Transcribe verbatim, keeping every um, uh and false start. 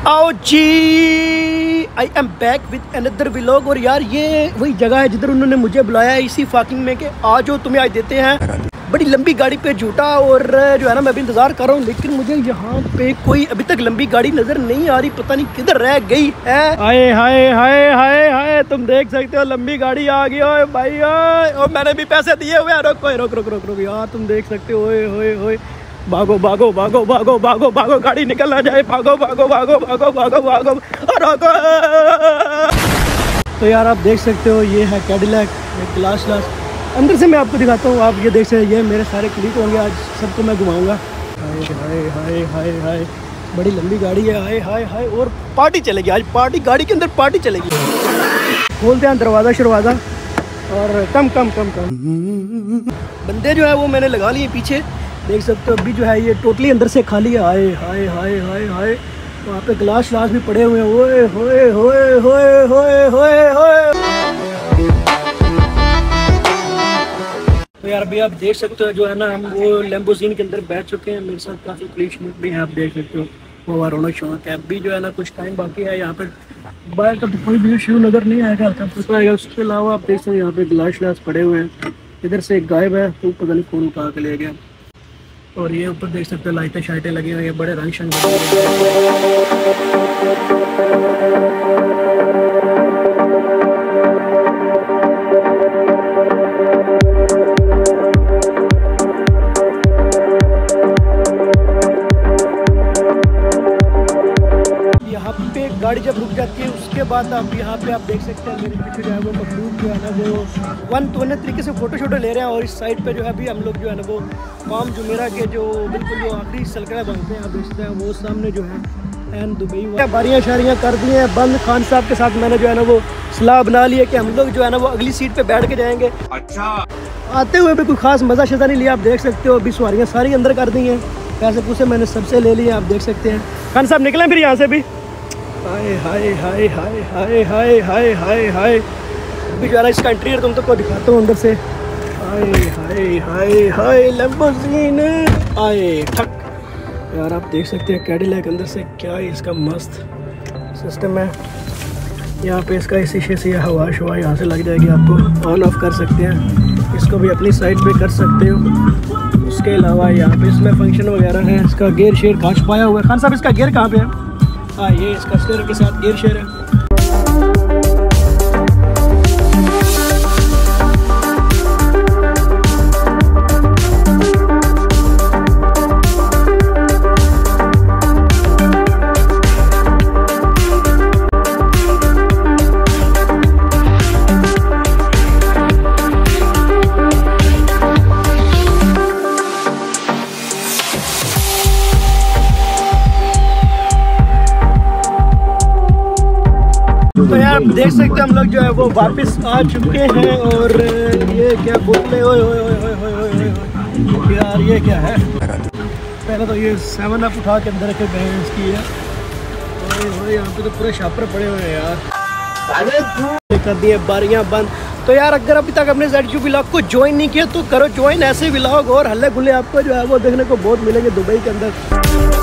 आओ जी, I am back with another vlog. और यार ये वही जगह है जिधर उन्होंने मुझे बुलाया है, इसी फाकिंग में कि आ जाओ तुम्हें आज देते हैं बड़ी लंबी गाड़ी पे झूठा। और जो है ना मैं भी इंतज़ार कर रहा हूँ, लेकिन मुझे यहाँ पे कोई अभी तक लंबी गाड़ी नज़र नहीं आ रही, पता नहीं किधर रह गई है। हाय हाय हाय हाय हाय, तुम देख सकते हो लंबी गाड़ी आ गई। ओए भाई ओए, और मैंने भी पैसे दिए हुए हैं। रोको रोक रोक रोक रोक यार, तुम देख सकते हो। ओए ओए ओए, भागो भागो भागो भागो भागो भागो, गाड़ी निकल ना जाए। भागो भागो भागो भागो भागो भागो, रोको। तो यार आप देख सकते हो ये है कैडिलैक ग्लास ग्लास। अंदर से मैं आपको दिखाता हूँ, आप ये देख सकते हैं। ये मेरे सारे क्लिक होंगे आज, सबको मैं घुमाऊंगा। हाय हाय हाय हाय हाय, बड़ी लंबी गाड़ी है। हाय हाय हाय, और पार्टी चलेगी आज, पार्टी गाड़ी के अंदर पार्टी चलेगी। खोलते हैं दरवाज़ा शरवाज़ा, और कम कम कम कम बंदे जो है वो मैंने लगा लिए पीछे, देख सकते हो। अभी जो है ये टोटली अंदर से खाली है। हाय हाय हाय हाय हाय, वहाँ पे ग्लास ग्लास भी पड़े हुए हैं। ओए होए होए होए होए होए होए। तो यार अभी आप देख सकते हो जो है ना, हम वो लैम्बोर्गिनी के अंदर बैठ चुके हैं। मेरे साथ काफ़ी क्लिक भी हैं, आप देख सकते हो। वो रौनक शौक है। अभी जो है ना कुछ टाइम बाकी है। यहाँ पे बाहर का तो कोई भी इशू नज़र नहीं आएगा, हल्का आएगा। उसके अलावा आप देख सकते हो यहाँ पे ग्लास ग्लास पड़े हुए हैं। इधर से एक गायब है, तो पता नहीं कौन उठा के ले गया। और ये ऊपर देख सकते हो लाइटें शाइटें लगी हुई हैं, बड़े रंग शंग। यहाँ पे गाड़ी जब रुक जाती है उसके बाद आप यहाँ पे आप देख सकते हैं मेरे पीछे जो है वो मखलूक जो है ना वो वन तो तरीके से फ़ोटो शोटो ले रहे हैं। और इस साइड पे जो है अभी हम लोग जो है ना वो काम जुमेरा के जो बिल्कुल जो आखिरी सलकड़ा बनते हैं, आप देख सकते हैं वो सामने जो है एन दुबई बारियाँ शारियाँ कर दी हैं बंद। खान साहब के साथ मैंने जो है ना वो सलाह बना ली है कि हम लोग जो है ना वो अगली सीट पे बैठ के जाएंगे। अच्छा, आते हुए भी कोई खास मज़ा शज़ा नहीं लिया, आप देख सकते हो। अभी सवारियाँ सारी अंदर कर दी हैं, पैसे पूसे मैंने सबसे ले लिए, आप देख सकते हैं। खान साहब निकलें फिर यहाँ से भी। हाय हाय हाय हाय हाय हाय हाय हाय हाय, अभी जो है ना इसका इंटीरियर तुम तो दिखाता हूँ अंदर से। हाय हाय हाय हाय लैम्बोर्गिनी आए ठक। यार आप देख सकते हैं कैडिलैक अंदर से क्या ही इसका मस्त सिस्टम है। यहाँ पे इसका इसी शीशे से हवा शवा यहाँ से लग जाएगी, आपको ऑन ऑफ कर सकते हैं। इसको भी अपनी साइड पे कर सकते हो। उसके अलावा यहाँ पे इसमें फंक्शन वगैरह है। इसका गेयर शेयर कहाँ छुपाया हुआ है? खान साहब इसका गेयर कहाँ पे है? हाँ, ये इसका स्टीयरिंग के साथ गेयर शेयर है। तो यार देख सकते हैं हम लोग जो है वो वापस आ चुके हैं। और ये क्या बोतलें, ओए ओए ओए ओए ओए ओए यार ये क्या है? पहले तो ये सेवन अप उठा के अंदर रखे गए इसकी है। ओए ओए, यहाँ पे तो पूरे शापर पड़े हुए हैं यार, कर दिए बारियाँ बंद। तो यार अगर अभी तक अपने ज़ेड व्लॉग को ज्वाइन नहीं किया तो करो ज्वाइन। ऐसे व्लॉग और हल्ले गुल्ले आपको जो है वो देखने को बहुत मिलेंगे दुबई के अंदर।